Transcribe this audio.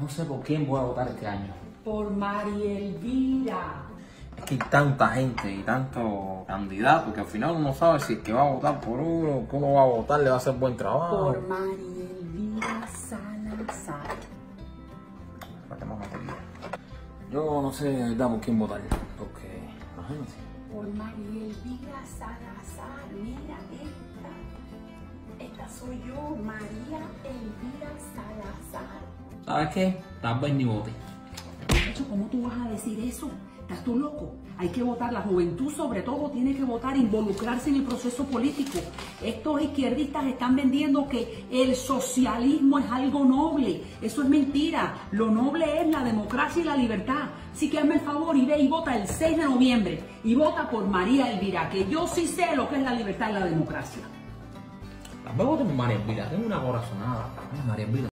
No sé por quién voy a votar este año. Por María Elvira. Es que hay tanta gente y tantos candidatos que al final uno sabe si el que va a votar por uno, que uno va a votar, le va a hacer buen trabajo. Por María Elvira Salazar. Yo no sé de verdad por quién votar, porque imagínate. Por María Elvira Salazar. Mira esta. Esta soy yo, María Elvira Salazar. ¿Sabes qué? Tal vez ni vote. Muchacho, ¿cómo tú vas a decir eso? ¿Estás tú loco? Hay que votar, la juventud sobre todo tiene que votar, involucrarse en el proceso político. Estos izquierdistas están vendiendo que el socialismo es algo noble. Eso es mentira. Lo noble es la democracia y la libertad. Así que hazme el favor y ve y vota el 6 de noviembre. Y vota por María Elvira, que yo sí sé lo que es la libertad y la democracia. Tal vez vote por María Elvira, tengo una corazonada. María Elvira.